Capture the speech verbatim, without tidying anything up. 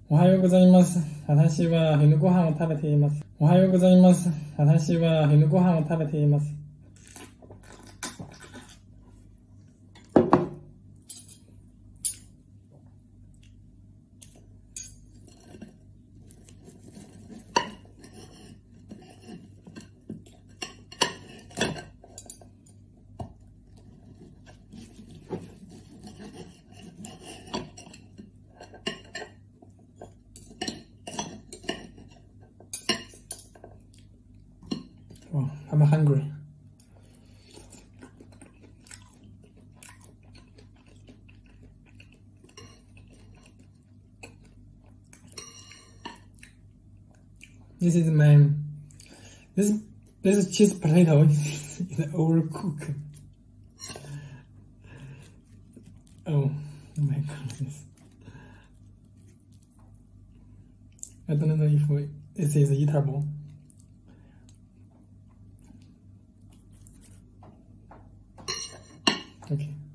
おはようございます。私は昼ご飯を食べています。おはようございます。私は昼ご飯を食べています。Oh, I'm hungry. This is my this this cheese potato is overcooked. Oh my goodness! I don't know if this is eatable. Okay.